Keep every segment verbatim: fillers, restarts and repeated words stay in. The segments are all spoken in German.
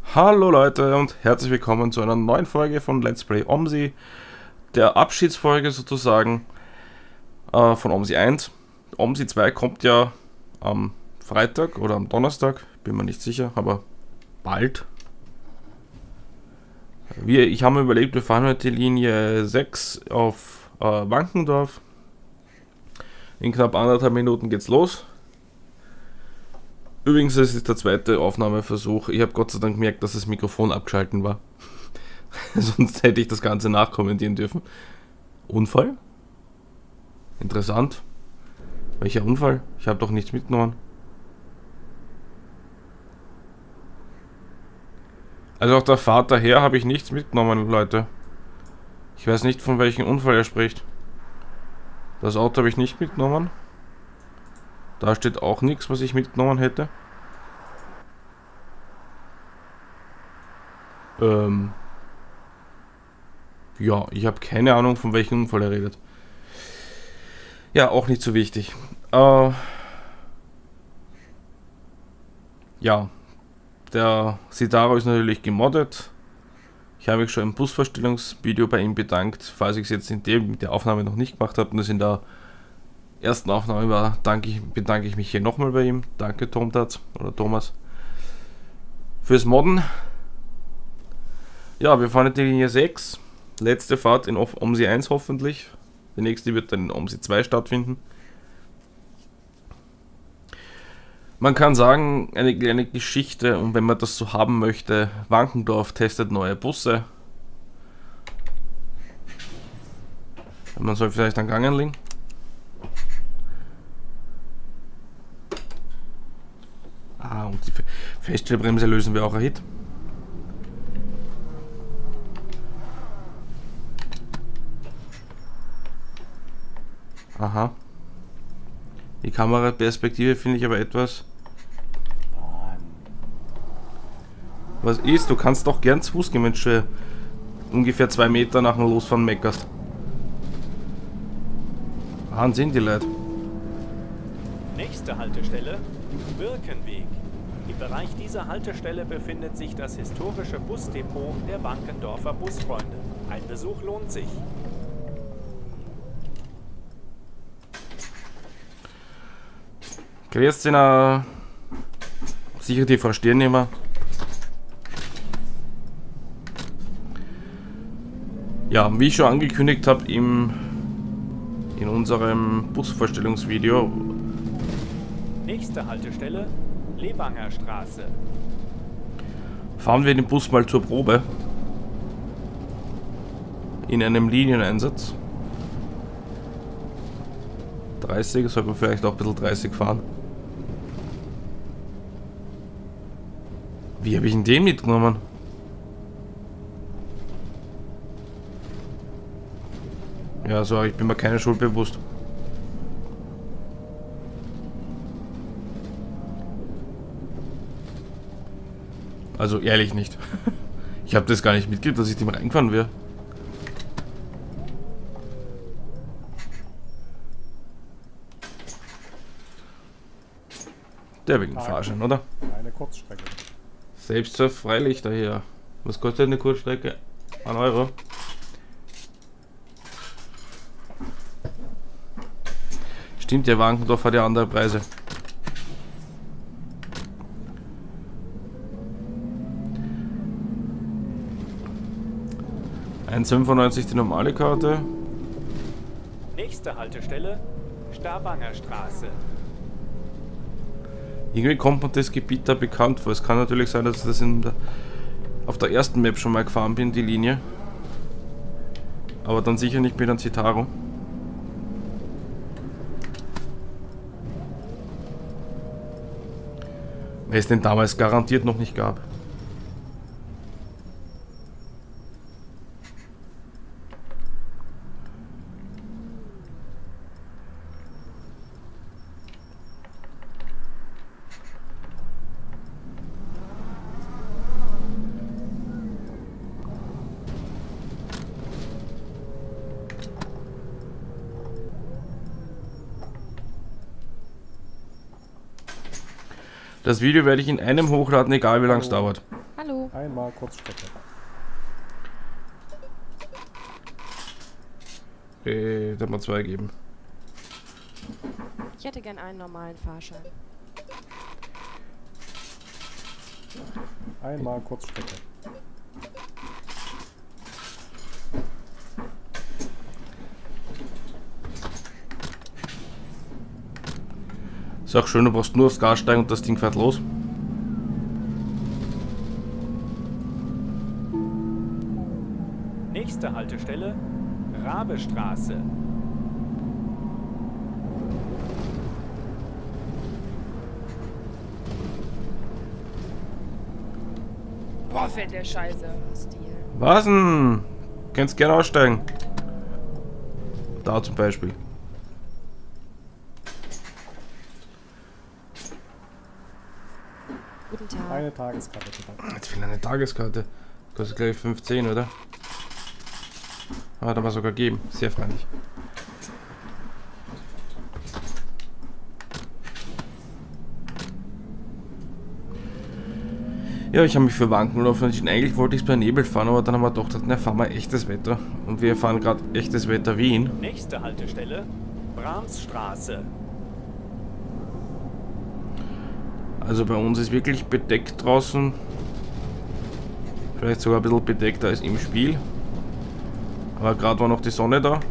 Hallo Leute und herzlich willkommen zu einer neuen Folge von Let's Play OMSI, der Abschiedsfolge sozusagen äh, von OMSI eins. OMSI zwei kommt ja am Freitag oder am Donnerstag, bin mir nicht sicher, aber bald. Wir, ich habe mir überlegt, wir fahren heute die Linie sechs auf äh, Wankendorf. In knapp anderthalb Minuten geht's los. Übrigens, es ist der zweite Aufnahmeversuch. Ich habe Gott sei Dank gemerkt, dass das Mikrofon abgeschalten war. Sonst hätte ich das Ganze nachkommentieren dürfen. Unfall? Interessant. Welcher Unfall? Ich habe doch nichts mitgenommen. Also auf der Fahrt daher habe ich nichts mitgenommen, Leute. Ich weiß nicht, von welchem Unfall er spricht. Das Auto habe ich nicht mitgenommen. Da steht auch nichts, was ich mitgenommen hätte. Ähm ja, ich habe keine Ahnung, von welchem Unfall er redet. Ja, auch nicht so wichtig. Äh ja, der Citaro ist natürlich gemoddet. Ich habe mich schon im Busvorstellungsvideo bei ihm bedankt, falls ich es jetzt in dem, der Aufnahme noch nicht gemacht habe. Und das in der ersten Aufnahme war, danke ich, bedanke ich mich hier nochmal bei ihm. Danke Tomtat oder Thomas fürs Modden. Ja, wir fahren in die Linie sechs. Letzte Fahrt in OMSI eins hoffentlich. Die nächste wird dann in OMSI zwei stattfinden. Man kann sagen, eine kleine Geschichte, und wenn man das so haben möchte, Wankendorf testet neue Busse. Man soll vielleicht an Gangen liegen. Ah, und die Feststellbremse lösen wir auch ein Hit. Aha. Die Kameraperspektive finde ich aber etwas... Was ist? Du kannst doch gern zu Fuß gehen, wenn du ungefähr zwei Meter nach dem Losfahren meckerst. Wahnsinn, die Leute. Nächste Haltestelle, Birkenweg. Im Bereich dieser Haltestelle befindet sich das historische Busdepot der Wankendorfer Busfreunde. Ein Besuch lohnt sich. Grüß dich, na. Sicher die verstehen nicht mehr. Ja, wie ich schon angekündigt habe im in unserem Busvorstellungsvideo. Nächste Haltestelle, Lewanger Straße. Fahren wir den Bus mal zur Probe. In einem Linieneinsatz. dreißig, sollte man vielleicht auch ein bisschen dreißig fahren. Wie habe ich denn den mitgenommen? Ja, so, ich bin mir keine Schuld bewusst. Also ehrlich nicht. Ich habe das gar nicht mitgekriegt, dass ich dem reingefahren wäre. Der wegen Fahrschein, oder? Eine Kurzstrecke. Selbst für Freilichter hier. Was kostet eine Kurzstrecke? ein Euro. Stimmt, der Wankendorf hat ja andere Preise. eins fünfundneunzig die normale Karte. Nächste Haltestelle, Stavanger Straße. Irgendwie kommt mir das Gebiet da bekannt vor. Es kann natürlich sein, dass ich das in der, auf der ersten Map schon mal gefahren bin, die Linie. Aber dann sicher nicht mit einem Citaro. Weil es den damals garantiert noch nicht gab. Das Video werde ich in einem hochladen, egal wie lange es dauert. Hallo. Einmal Kurzstrecke. Äh, da mal zwei geben. Ich hätte gern einen normalen Fahrschein. Einmal Kurzstrecke. Ist auch schön, du brauchst nur aufs Gas steigen und das Ding fährt los. Nächste Haltestelle, Rabestraße. Boah, fällt der Scheiße. Stil. Was denn? Kannst gerne aussteigen. Da zum Beispiel. Guten Tag. Eine Tageskarte bitte. Jetzt will eine Tageskarte. Kostet gleich fünfzehn, oder? Hat aber sogar geben. Sehr freundlich. Ja, ich habe mich für Wankenlauf entschieden. Eigentlich wollte ich es bei Nebel fahren, aber dann haben wir doch gedacht, na, fahren wir echtes Wetter. Und wir fahren gerade echtes Wetter Wien. Nächste Haltestelle, Bramsstraße. Also bei uns ist wirklich bedeckt draußen. Vielleicht sogar ein bisschen bedeckter als im Spiel. Aber gerade war noch die Sonne da.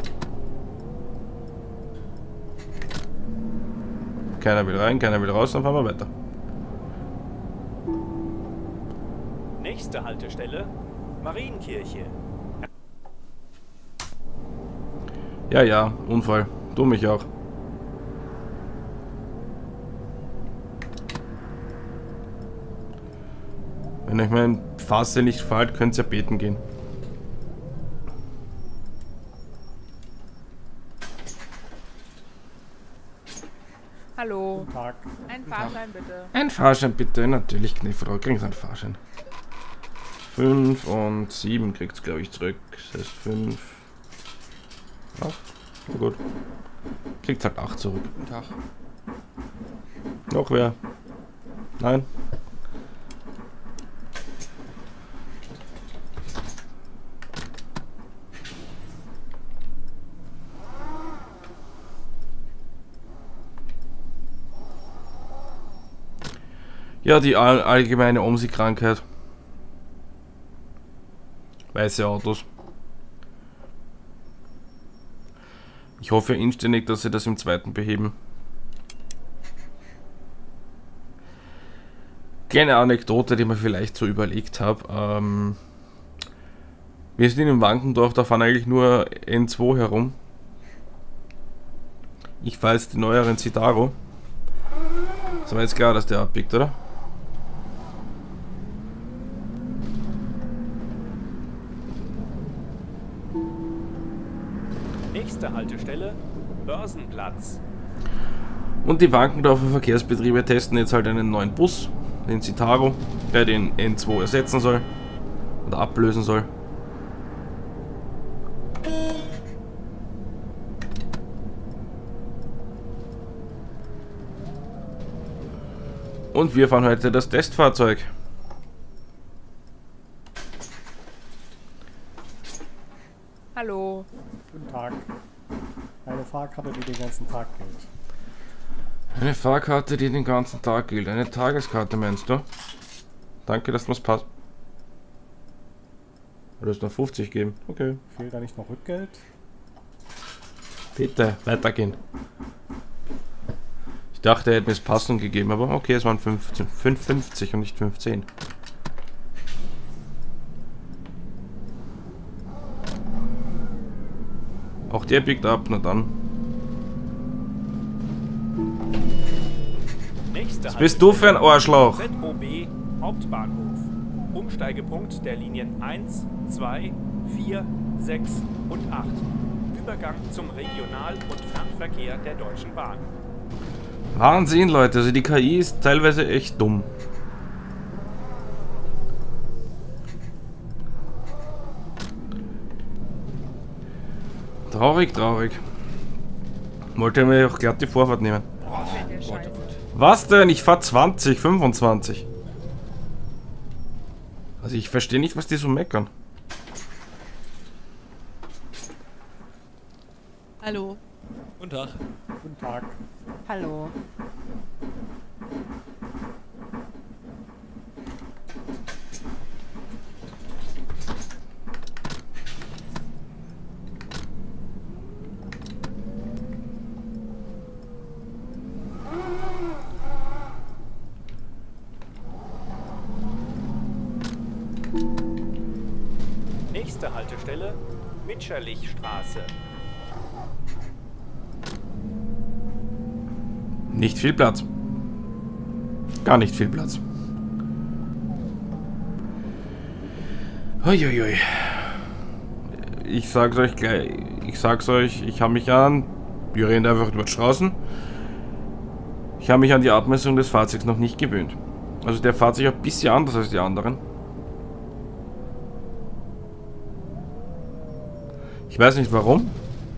Keiner will rein, keiner will raus, dann fahren wir weiter. Nächste Haltestelle, Marienkirche. Ja, ja, Unfall. Du mich auch. Wenn euch mein Fasse nicht fällt, könnt ihr ja beten gehen. Hallo. Guten Tag. Ein Fahrschein bitte. Ein Fahrschein bitte, natürlich, Kniffrau, kriegst einen Fahrschein. fünf und sieben kriegt's, glaube ich, zurück. Das heißt fünf. acht. Na gut. Kriegt halt acht zurück. Guten Tag. Noch wer? Nein? Ja, die all allgemeine O M S I-Krankheit. Weiße Autos. Ich hoffe inständig, dass sie das im zweiten beheben. Kleine Anekdote, die ich mir vielleicht so überlegt habe. Ähm, wir sind in Wankendorf, da fahren eigentlich nur N zwei herum. Ich fahre jetzt die neueren Citaro. Ist aber jetzt klar, dass der abbiegt, oder? Nächste Haltestelle, Börsenplatz. Und die Wankendorfer Verkehrsbetriebe testen jetzt halt einen neuen Bus, den Citaro, der den N zwei ersetzen soll oder ablösen soll. Und wir fahren heute das Testfahrzeug. Hallo. Guten Tag. Eine Fahrkarte, die den ganzen Tag gilt. Eine Fahrkarte, die den ganzen Tag gilt. Eine Tageskarte meinst du? Danke, dass du was passt. Du hast noch fünfzig geben. Okay. Fehlt da nicht noch Rückgeld? Bitte, weitergehen. Ich dachte, er hätte mir es passend gegeben, aber okay, es waren fünfzehn, fünfundfünfzig und nicht fünfzehn. Auch der biegt ab, na dann. Nächste Was bist du für ein Arschloch? Z O B Hauptbahnhof. Umsteigepunkt der Linien eins, zwei, vier, sechs und acht. Übergang zum Regional- und Fernverkehr der Deutschen Bahn. Wahnsinn, Leute, also die K I ist teilweise echt dumm. Traurig, traurig. Wollte mir auch glatt die Vorfahrt nehmen. Boah, fällt der Scheiße. Was denn? Ich fahr zwanzig, fünfundzwanzig. Also ich verstehe nicht, was die so meckern. Hallo. Guten Tag. Guten Tag. Hallo. Nächste Haltestelle, Mitscherlichstraße. Nicht viel Platz. Gar nicht viel Platz. Uiuiui. Ich sag's euch gleich. Ich sag's euch, ich habe mich an. Wir reden einfach über die Straßen. Ich habe mich an die Abmessung des Fahrzeugs noch nicht gewöhnt. Also der fährt sich ein bisschen anders als die anderen. Ich weiß nicht warum.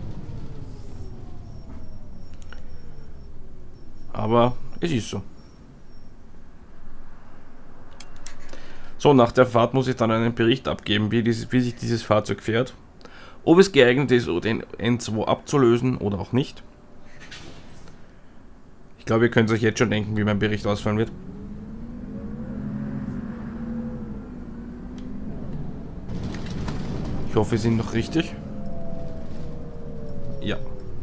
Aber es ist so. So, nach der Fahrt muss ich dann einen Bericht abgeben, wie, dieses, wie sich dieses Fahrzeug fährt. Ob es geeignet ist, den N zwei abzulösen oder auch nicht. Ich glaube, ihr könnt euch jetzt schon denken, wie mein Bericht ausfallen wird. Ich hoffe, wir sind noch richtig. Ja.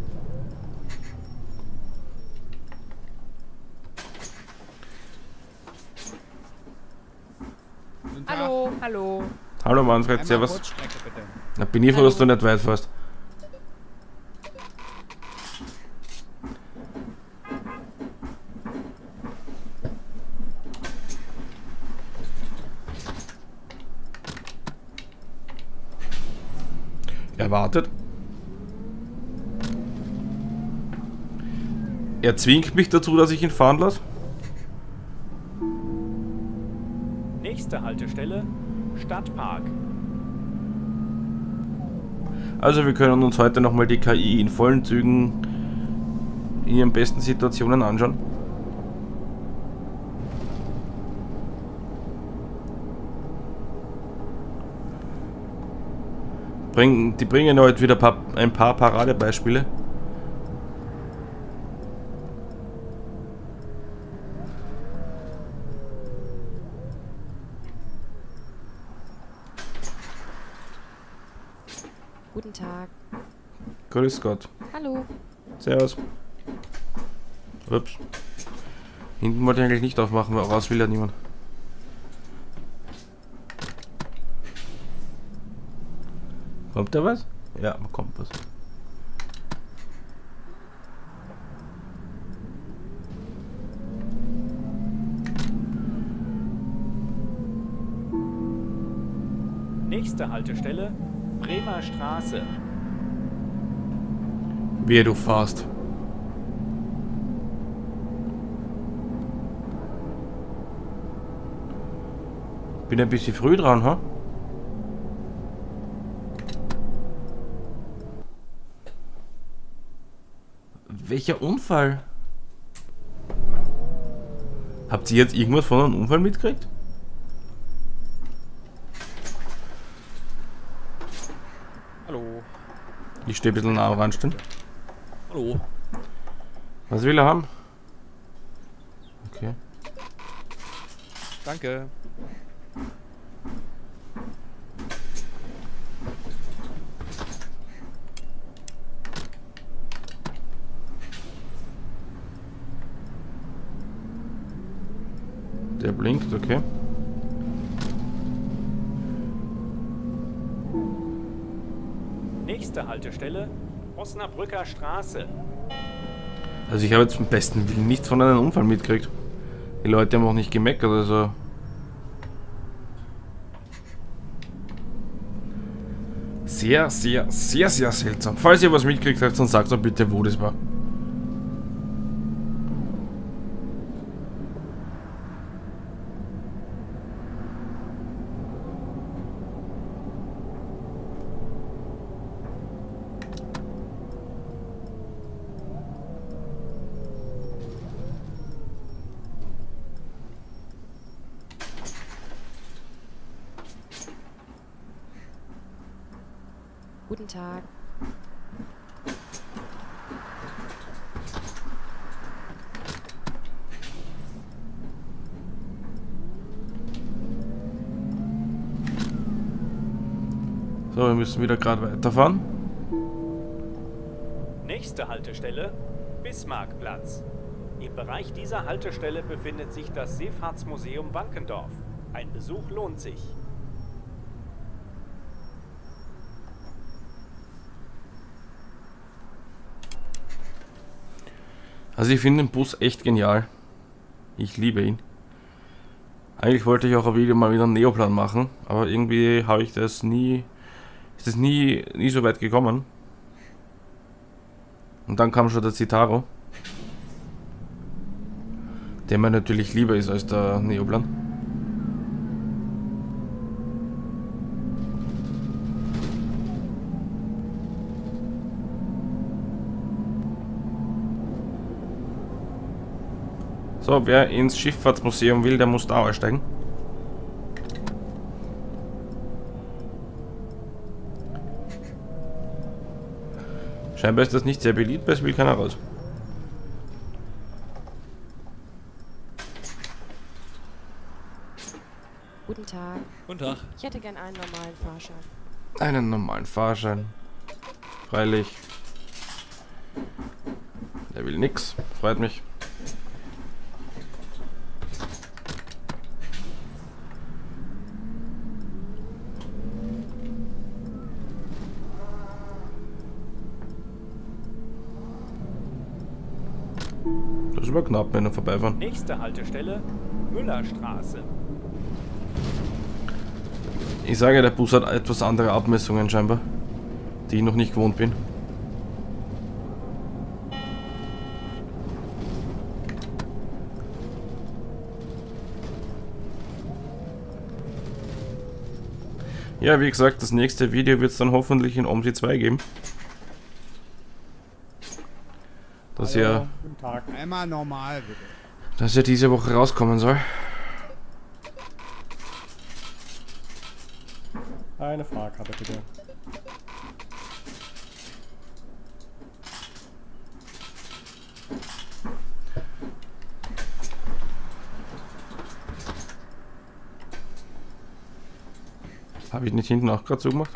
Hallo, hallo. Hallo Manfred, servus. Na, bin ich froh, dass du nicht weit fährst. Er wartet. Er zwingt mich dazu, dass ich ihn fahren lasse. Nächste Haltestelle, Stadtpark. Also wir können uns heute nochmal die K I in vollen Zügen in ihren besten Situationen anschauen. Bring, die bringen heute wieder ein paar, ein paar Paradebeispiele. Guten Tag. Grüß Gott. Hallo. Servus. Ups. Hinten wollte ich eigentlich nicht aufmachen, weil raus will ja niemand. Kommt da was? Ja, kommt was. Nächste Haltestelle, Bremer Straße. Wie du fährst. Bin ein bisschen früh dran, ha? Welcher Unfall? Habt ihr jetzt irgendwas von einem Unfall mitgekriegt? Hallo. Ich stehe ein bisschen nah am Rand stehen. Hallo. Was will er haben? Okay. Danke. Der blinkt, okay. Nächste Haltestelle, Osnabrücker Straße. Also ich habe jetzt zum besten Willen nichts von einem Unfall mitgekriegt. Die Leute haben auch nicht gemeckert, also... Sehr, sehr, sehr, sehr seltsam. Falls ihr was mitgekriegt habt, dann sagt doch bitte, wo das war. Guten Tag. So, wir müssen wieder gerade weiterfahren. Nächste Haltestelle, Bismarckplatz. Im Bereich dieser Haltestelle befindet sich das Seefahrtsmuseum Wankendorf. Ein Besuch lohnt sich. Also ich finde den Bus echt genial. Ich liebe ihn. Eigentlich wollte ich auch ein Video mal wieder einen Neoplan machen, aber irgendwie habe ich das nie, ist das nie, nie so weit gekommen. Und dann kam schon der Citaro, der mir natürlich lieber ist als der Neoplan. So, wer ins Schifffahrtsmuseum will, der muss da aussteigen. Scheinbar ist das nicht sehr beliebt, weil es will keiner raus. Guten Tag. Guten Tag. Ich hätte gern einen normalen Fahrschein. Einen normalen Fahrschein. Freilich. Der will nix. Freut mich. Das ist aber knapp, wenn wir vorbeifahren. Nächste Haltestelle, Müllerstraße. Ich sage, der Bus hat etwas andere Abmessungen scheinbar, die ich noch nicht gewohnt bin. Ja, wie gesagt, das nächste Video wird es dann hoffentlich in OMSI zwei geben. Das Hallo, ja, guten Tag. Einmal normal, bitte. das ja diese Woche rauskommen soll. Eine Fahrkarte bitte. Habe ich nicht hinten auch gerade zugemacht?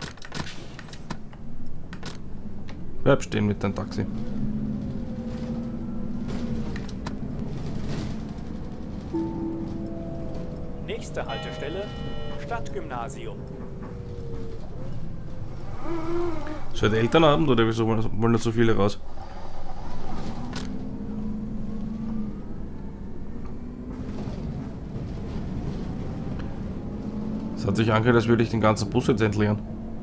Bleib stehen mit deinem Taxi. Nächste Haltestelle, Stadtgymnasium. Ist heute Elternabend oder wieso wollen da so viele raus? Es hat sich angehört, als würde ich den ganzen Bus jetzt entleeren.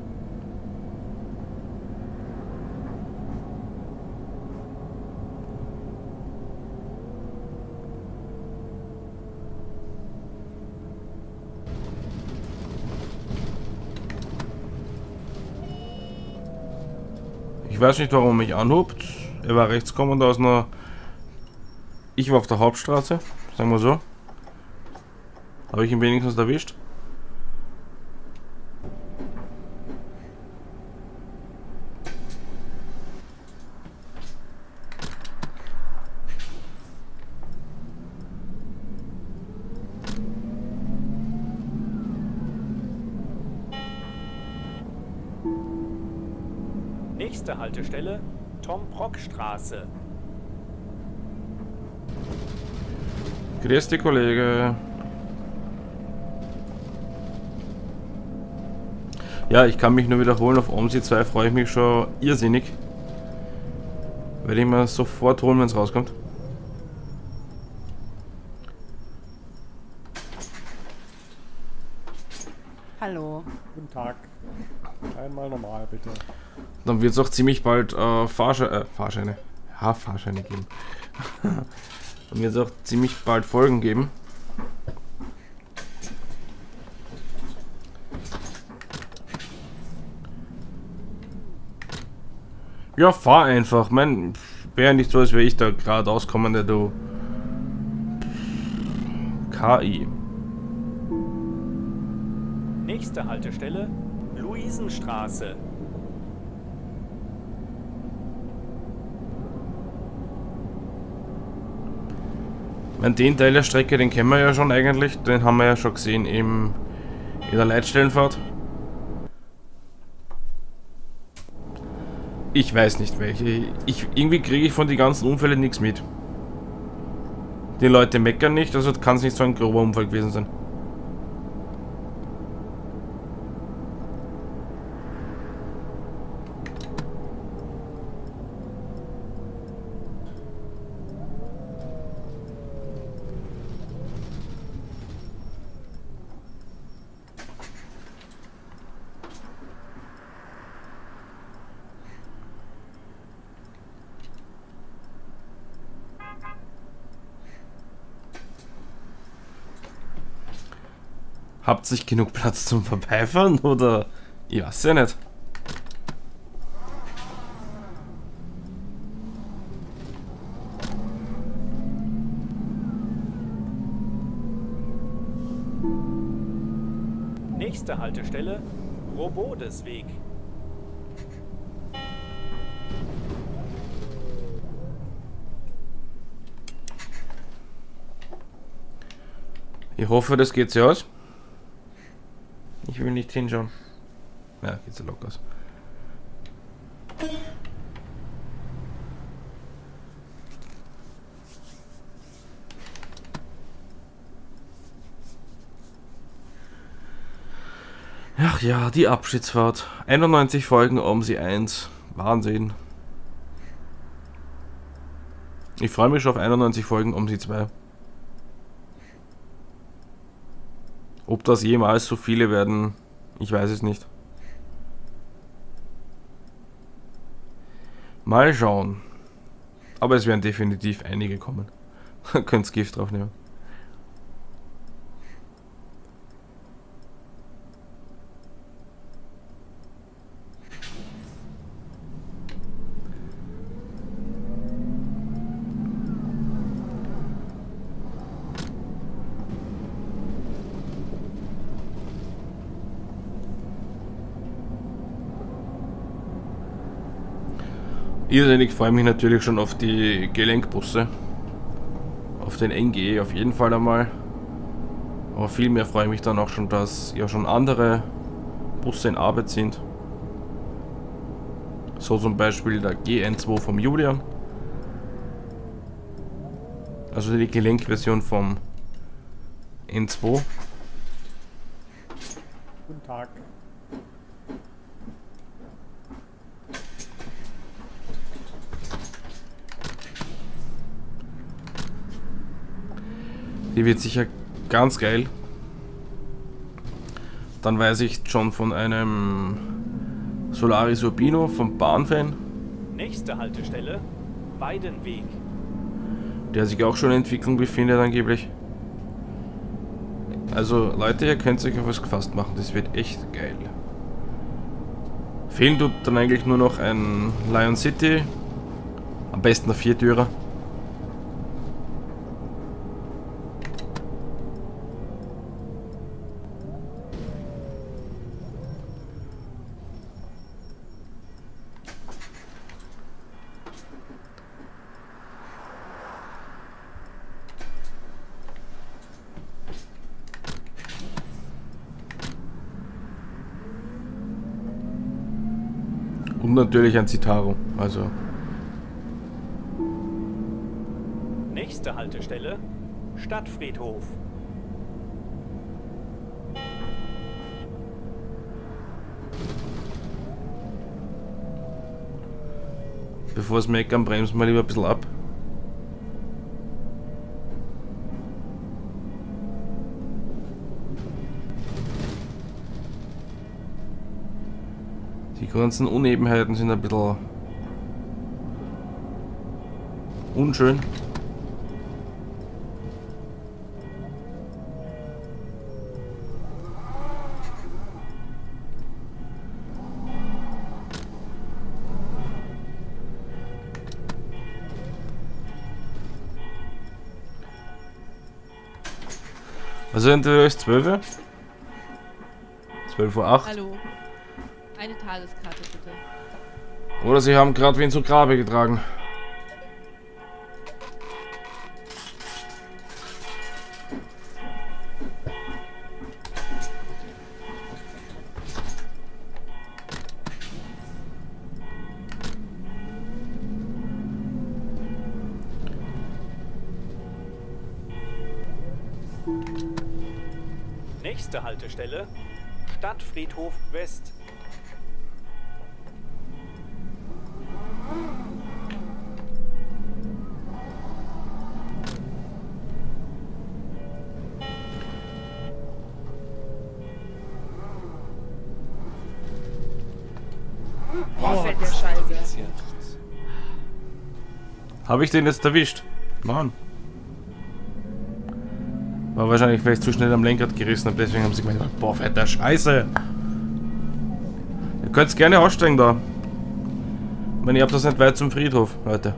Ich weiß nicht, warum er mich anhubt. Er war rechts kommend aus einer... Ich war auf der Hauptstraße, sagen wir so. Habe ich ihn wenigstens erwischt. Nächste Haltestelle, Tom-Brock-Straße. Grüß dich, Kollege. Ja, ich kann mich nur wiederholen, auf OMSI zwei freue ich mich schon irrsinnig. Werde ich mir sofort holen, wenn es rauskommt. Hallo. Guten Tag. Einmal normal bitte. Dann wird es auch ziemlich bald äh, Fahrsche äh, Fahrscheine. Ja, Fahrscheine geben. Dann wird es auch ziemlich bald Folgen geben. Ja, fahr einfach. Mein, wäre nicht so, als wäre ich da gerade auskommende, du. K I. Nächste Haltestelle, Luisenstraße. meine, den Teil der Strecke, den kennen wir ja schon eigentlich. Den haben wir ja schon gesehen im, in der Leitstellenfahrt. Ich weiß nicht welche. Ich, irgendwie kriege ich von den ganzen Unfällen nichts mit. Die Leute meckern nicht, also kann es nicht so ein grober Unfall gewesen sein. Habt ihr genug Platz zum Vorbeifahren oder? Ich weiß ja nicht. Nächste Haltestelle, Robodesweg. Ich hoffe, das geht sich aus. Ich will nicht hinschauen. Ja, geht so locker aus. Ach ja, die Abschiedsfahrt. einundneunzig Folgen OMSI eins. Wahnsinn. Ich freue mich schon auf einundneunzig Folgen OMSI zwei. Ob das jemals so viele werden, ich weiß es nicht. Mal schauen. Aber es werden definitiv einige kommen. Könnt's Gift drauf nehmen. Irrsinnig freue mich natürlich schon auf die Gelenkbusse. Auf den N G E auf jeden Fall einmal. Aber viel mehr freue ich mich dann auch schon, dass ja schon andere Busse in Arbeit sind. So zum Beispiel der G N zwei vom Julian. Also die Gelenkversion vom N zwei. Guten Tag. Die wird sicher ganz geil. Dann weiß ich schon von einem Solaris Urbino vom Bahnfan. Nächste Haltestelle, Weidenweg. Der sich auch schon in Entwicklung befindet angeblich. Also Leute, ihr könnt euch auf was gefasst machen, das wird echt geil. Fehlen tut dann eigentlich nur noch ein Lion City. Am besten ein Viertürer. Und natürlich ein Citaro, also. Nächste Haltestelle, Stadtfriedhof. Bevor es meckern, bremsen wir lieber ein bisschen ab. Die ganzen Unebenheiten sind ein bisschen unschön. Also entweder ist zwölf. zwölf Uhr acht. Hallo. Eine Tageskarte bitte. Oder sie haben gerade wen zu Grabe getragen. Nächste Haltestelle: Stadtfriedhof West. Oh, fette Scheiße. Habe ich den jetzt erwischt? Mann. War wahrscheinlich, weil ich zu schnell am Lenkrad gerissen habe, deswegen haben sie gemeint, boah, fetter Scheiße. Ihr könnt gerne aussteigen da. Ich meine, ihr habt das nicht weit zum Friedhof, Leute.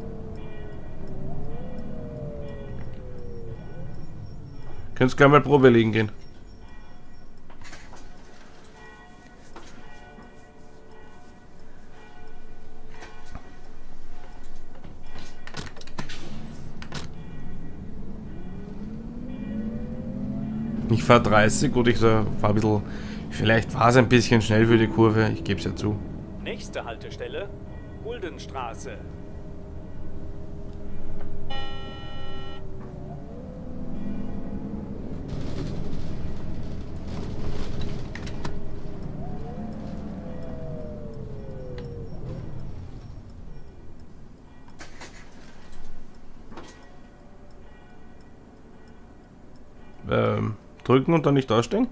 Könnt gleich mal Probe legen gehen. Ich fahre dreißig und ich fahre ein bisschen, vielleicht war es ein bisschen schnell für die Kurve, ich gebe es ja zu. Nächste Haltestelle: Guldenstraße. Ähm, drücken und dann nicht aussteigen?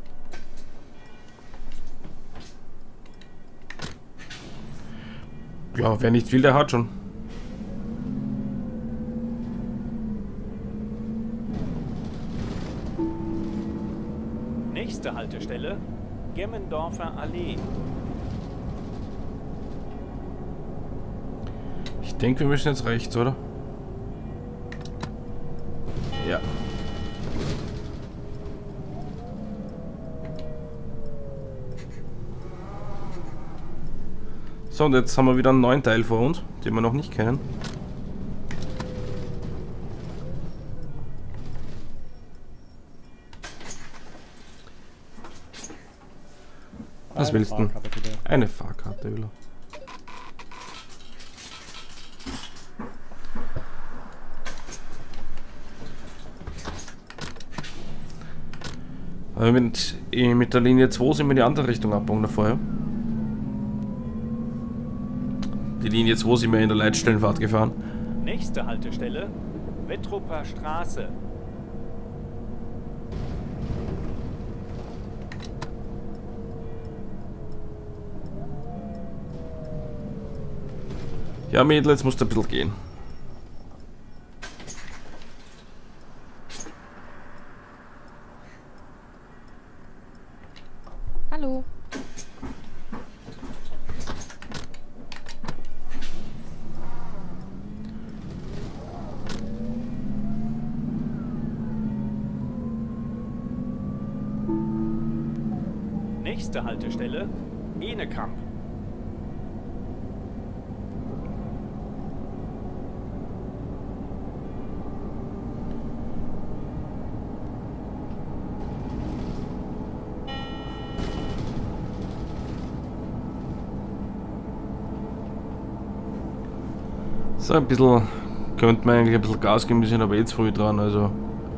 Ja, wer nicht will, der hat schon. Nächste Haltestelle: Gemmendorfer Allee. Ich denke, wir müssen jetzt rechts, oder? Ja. So, und jetzt haben wir wieder einen neuen Teil vor uns, den wir noch nicht kennen. Was willst du? Eine Fahrkarte, Öler. Aber mit, mit der Linie zwei sind wir in die andere Richtung abgebogen da vorher. Die Linie zwei sind wir in der Leitstellenfahrt gefahren. Nächste Haltestelle: Wettrupper Straße. Ja, Mädel, jetzt musst du ein bisschen gehen. Hallo. Nächste Haltestelle: Enekamp. So, ein bisschen könnte man eigentlich ein bisschen Gas geben, wir sind aber jetzt früh dran, also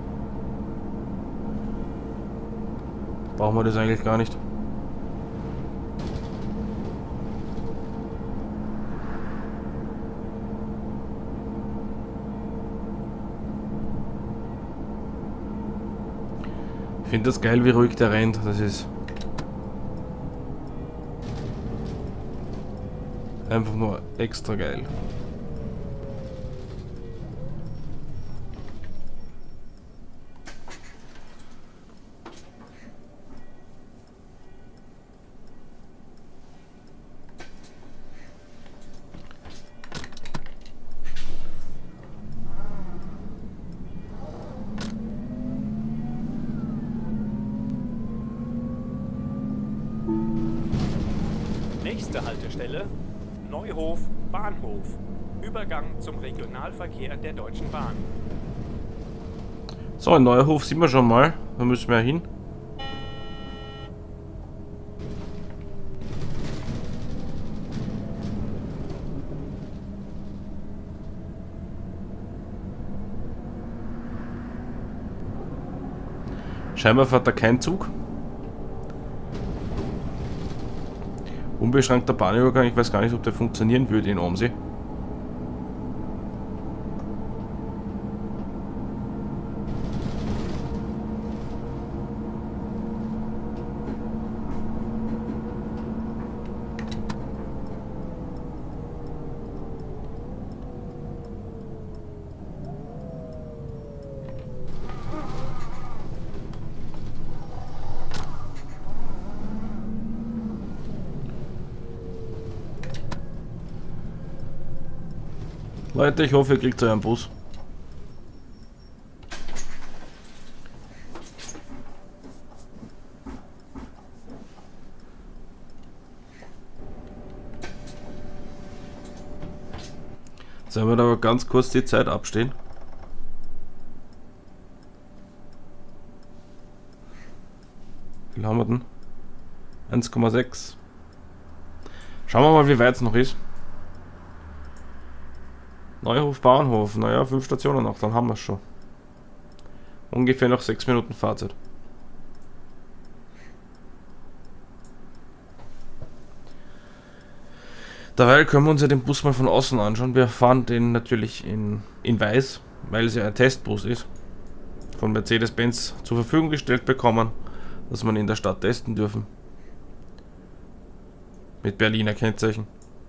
brauchen wir das eigentlich gar nicht. Ich finde das geil, wie ruhig der rennt, das ist einfach nur extra geil. Nächste Haltestelle: Neuhof Bahnhof. Übergang zum Regionalverkehr der Deutschen Bahn. So, in Neuhof sind wir schon mal, da müssen wir hin. Scheinbar fährt da kein Zug. Unbeschränkter Bahnübergang, ich weiß gar nicht, ob der funktionieren würde in Omsee. Leute, ich hoffe, ihr kriegt euren Bus. Sollen wir da aber ganz kurz die Zeit abstehen? Wie viel haben wir denn? eins Komma sechs. Schauen wir mal, wie weit es noch ist. Neuhof, Bahnhof, naja, fünf Stationen noch, dann haben wir es schon. Ungefähr noch sechs Minuten Fahrzeit. Dabei können wir uns ja den Bus mal von außen anschauen. Wir fahren den natürlich in, in weiß, weil es ja ein Testbus ist. Von Mercedes-Benz zur Verfügung gestellt bekommen, dass man in der Stadt testen dürfen. Mit Berliner Kennzeichen.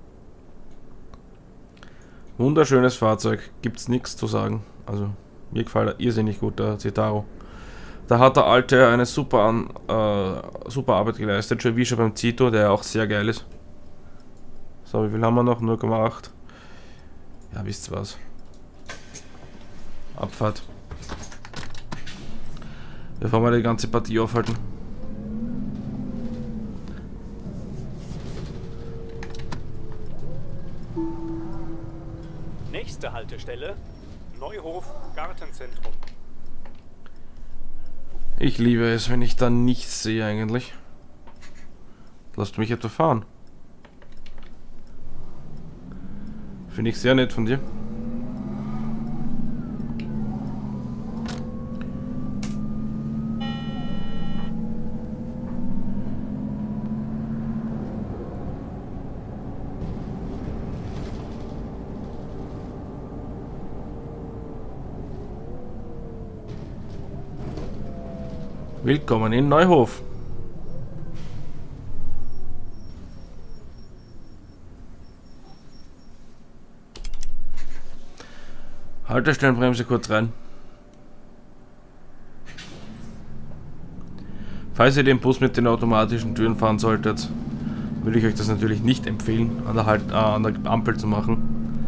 Wunderschönes Fahrzeug, gibt's nichts zu sagen. Also mir gefällt er irrsinnig gut, der Citaro. Da hat der Alte eine super, an, äh, super Arbeit geleistet, schon wie schon beim Zito, der auch sehr geil ist. So, wie viel haben wir noch? null Komma acht. Ja, wisst ihr was. Abfahrt. Bevor wir die ganze Partie aufhalten. Nächste Haltestelle, Neuhof Gartenzentrum. Ich liebe es, wenn ich da nichts sehe eigentlich. Lasst mich etwa fahren. Finde ich sehr nett von dir. Willkommen in Neuhof. Haltestellenbremse kurz rein. Falls ihr den Bus mit den automatischen Türen fahren solltet, würde ich euch das natürlich nicht empfehlen, an der, halt, äh, an der Ampel zu machen.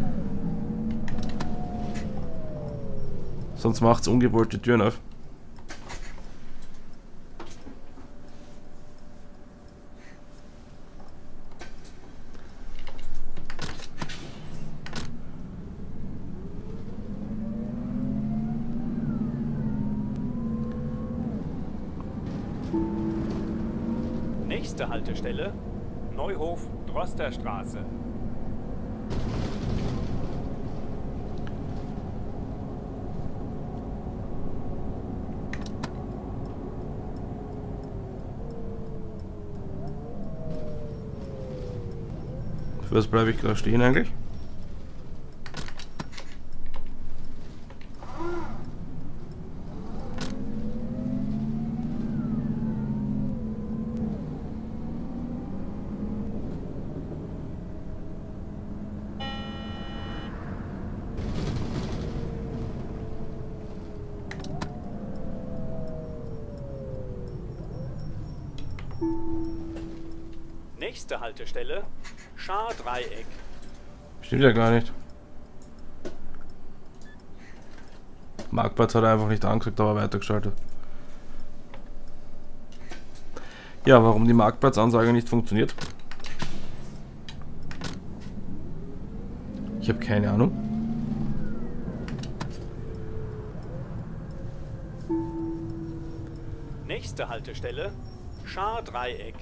Sonst macht es ungewollte Türen auf. Nächste Haltestelle, Neuhof Drosterstraße. Für was bleibe ich da stehen eigentlich? Nächste Haltestelle, Scharr-Dreieck. Stimmt ja gar nicht. Marktplatz hat er einfach nicht angesagt, aber weitergeschaltet. Ja, warum die Marktplatzansage nicht funktioniert? Ich habe keine Ahnung. Nächste Haltestelle, Scharr-Dreieck.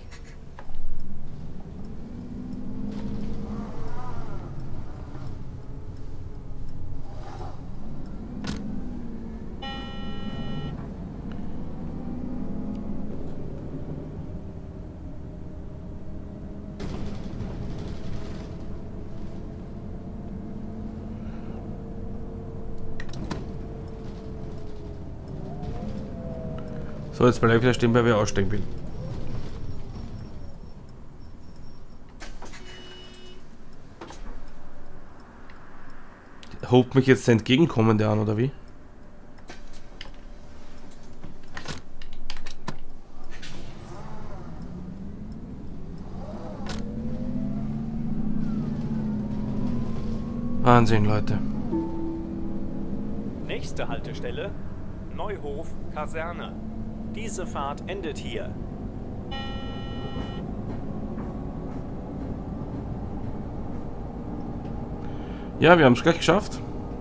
So, jetzt bleibe ich wieder stehen, weil wer aussteigen will. Holt mich jetzt der Entgegenkommende an, oder wie? Wahnsinn, Leute. Nächste Haltestelle, Neuhof Kaserne. Diese Fahrt endet hier. Ja, wir haben es gleich geschafft.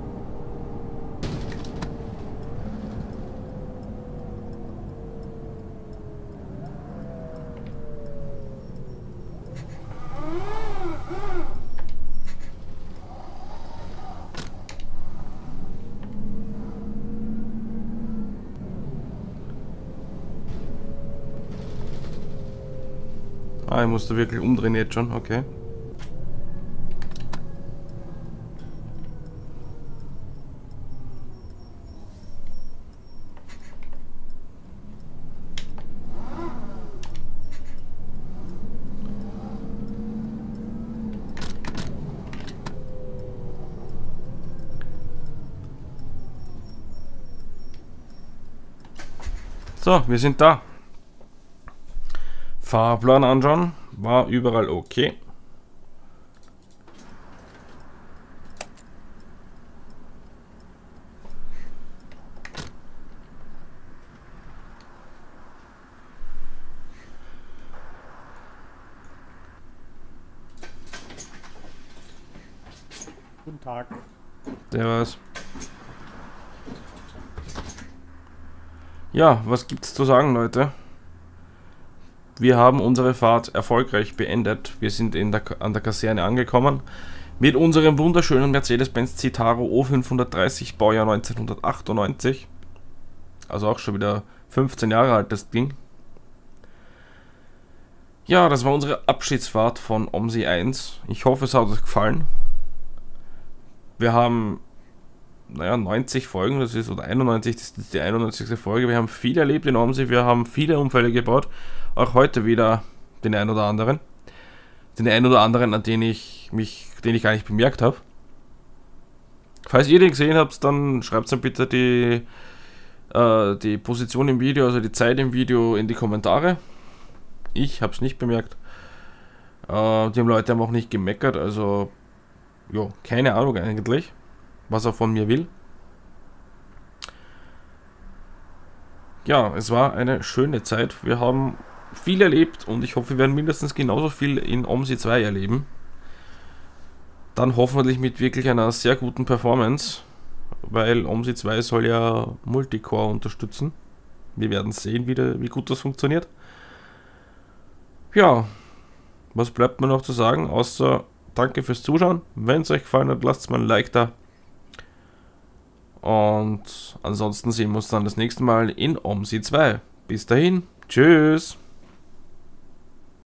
Ah, ich musste wirklich umdrehen jetzt schon, okay. So, wir sind da. Fahrplan anschauen, war überall okay. Guten Tag. Servus. Ja, was gibt's zu sagen, Leute? Wir haben unsere Fahrt erfolgreich beendet. Wir sind in der, an der Kaserne angekommen. Mit unserem wunderschönen Mercedes-Benz Citaro O fünfhundertdreißig, Baujahr neunzehnhundertachtundneunzig. Also auch schon wieder fünfzehn Jahre alt, das Ding. Ja, das war unsere Abschiedsfahrt von OMSI eins. Ich hoffe, es hat euch gefallen. Wir haben, naja, neunzig Folgen, das ist, oder einundneunzig, das ist die einundneunzigste Folge. Wir haben viel erlebt in OMSI, wir haben viele Unfälle gebaut. Auch heute wieder den einen oder anderen. Den einen oder anderen, an den ich mich, den ich gar nicht bemerkt habe. Falls ihr den gesehen habt, dann schreibt dann bitte die, äh, die Position im Video, also die Zeit im Video in die Kommentare. Ich habe es nicht bemerkt. Äh, die Leute haben auch nicht gemeckert, also jo, keine Ahnung eigentlich, was er von mir will. Ja, es war eine schöne Zeit. Wir haben viel erlebt und ich hoffe, wir werden mindestens genauso viel in OMSI zwei erleben. Dann hoffentlich mit wirklich einer sehr guten Performance, weil OMSI zwei soll ja Multicore unterstützen. Wir werden sehen, wie, der, wie gut das funktioniert. Ja, was bleibt mir noch zu sagen, außer danke fürs Zuschauen. Wenn es euch gefallen hat, lasst mal ein Like da. Und ansonsten sehen wir uns dann das nächste Mal in OMSI zwei. Bis dahin, tschüss!